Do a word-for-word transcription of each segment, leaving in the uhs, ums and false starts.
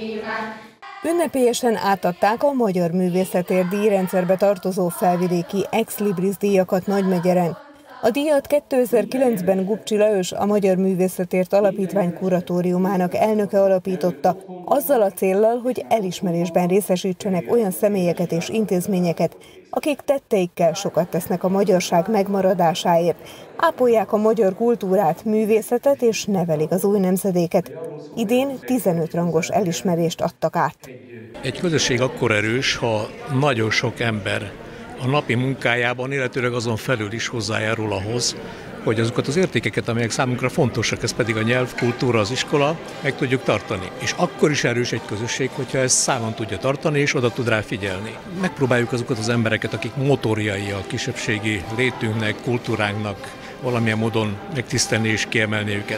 Ünnepélyesen átadták a Magyar Művészetért díjrendszerbe tartozó felvidéki Ex Libris díjakat Nagymegyeren. A díjat kétezer-kilencben Gubcsi Lajos, a Magyar Művészetért Alapítvány kuratóriumának elnöke alapította, azzal a céllal, hogy elismerésben részesítsenek olyan személyeket és intézményeket, akik tetteikkel sokat tesznek a magyarság megmaradásáért, ápolják a magyar kultúrát, művészetet és nevelik az új nemzedéket. Idén tizenöt rangos elismerést adtak át. Egy közösség akkor erős, ha nagyon sok ember a napi munkájában, illetőleg azon felül is hozzájárul ahhoz, hogy azokat az értékeket, amelyek számunkra fontosak, ez pedig a nyelv, kultúra, az iskola, meg tudjuk tartani. És akkor is erős egy közösség, hogyha ezt számon tudja tartani, és oda tud rá figyelni. Megpróbáljuk azokat az embereket, akik motorjai a kisebbségi létünknek, kultúránknak valamilyen módon megtisztelni és kiemelni őket.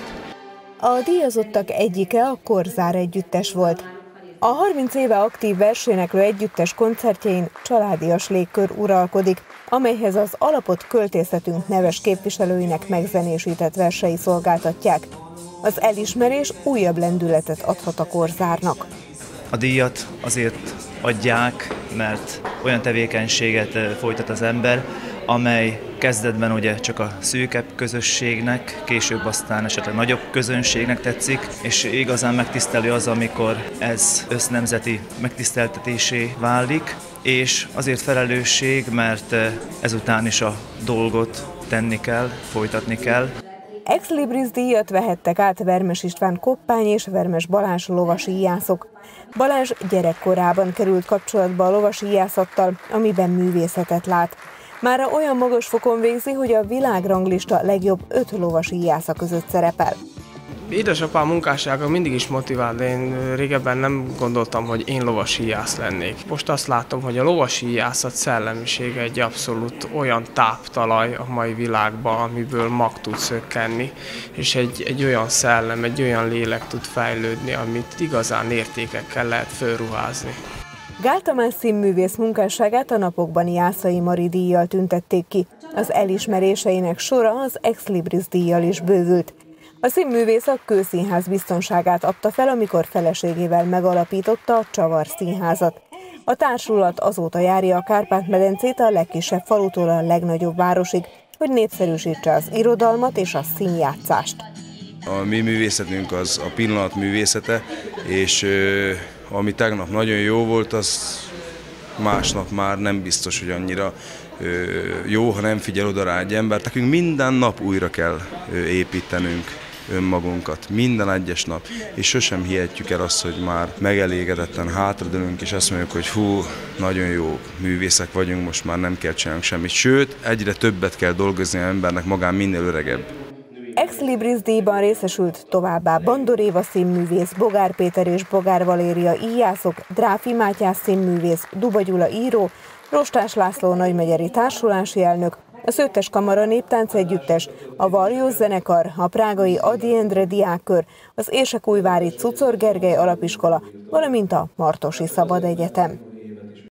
A díjazottak egyike a Korzár együttes volt. A harminc éve aktív verséneklő együttes koncertjein családias légkör uralkodik, amelyhez az alapot költészetünk neves képviselőinek megzenésített versei szolgáltatják. Az elismerés újabb lendületet adhat a Korzárnak. A díjat azért adják, mert olyan tevékenységet folytat az ember, amely kezdetben ugye csak a szűkebb közösségnek, később aztán esetleg nagyobb közönségnek tetszik, és igazán megtisztelő az, amikor ez össznemzeti megtiszteltetésé válik, és azért felelősség, mert ezután is a dolgot tenni kell, folytatni kell. Ex Libris díjat vehettek át Vermes István Koppány és Vermes Balázs lovasi íjászok. Balázs gyerekkorában került kapcsolatba a lovasi íjászattal, amiben művészetet lát. Mára olyan magas fokon végzi, hogy a világranglista legjobb öt lovasi íjásza között szerepel. Édesapám munkássága mindig is motivált, de én régebben nem gondoltam, hogy én lovasi íjász lennék. Most azt látom, hogy a lovasi íjászat szellemisége egy abszolút olyan táptalaj a mai világban, amiből mag tud szökkenni, és egy, egy olyan szellem, egy olyan lélek tud fejlődni, amit igazán értékekkel lehet fölruházni. Gál Tamás színművész munkásságát a napokban Jászai Mari díjjal tüntették ki. Az elismeréseinek sora az Ex Libris díjjal is bővült. A színművész a Kőszínház biztonságát adta fel, amikor feleségével megalapította a Csavar Színházat. A társulat azóta járja a Kárpát-medencét a legkisebb falutól a legnagyobb városig, hogy népszerűsítse az irodalmat és a színjátszást. A mi művészetünk az a pillanat művészete, és ami tegnap nagyon jó volt, az másnap már nem biztos, hogy annyira jó, ha nem figyel oda rá egy ember. Nekünk minden nap újra kell építenünk önmagunkat, minden egyes nap, és sosem hihetjük el azt, hogy már megelégedetten hátradőlünk, és azt mondjuk, hogy hú, nagyon jó művészek vagyunk, most már nem kell csinálnunk semmit. Sőt, egyre többet kell dolgozni az embernek magán minél öregebb. Ex Libris díjban részesült továbbá Bandor Éva színművész, Bogár Péter és Bogár Valéria íjászok, Dráfi Mátyás színművész, Duba Gyula író, Rostás László nagymegyeri társulási elnök, a Szőttes Kamara néptánc együttes, a Varjós zenekar, a prágai Ady Endre diákkör, az Érsekújvári Cucor Gergely alapiskola, valamint a Martosi Szabadegyetem.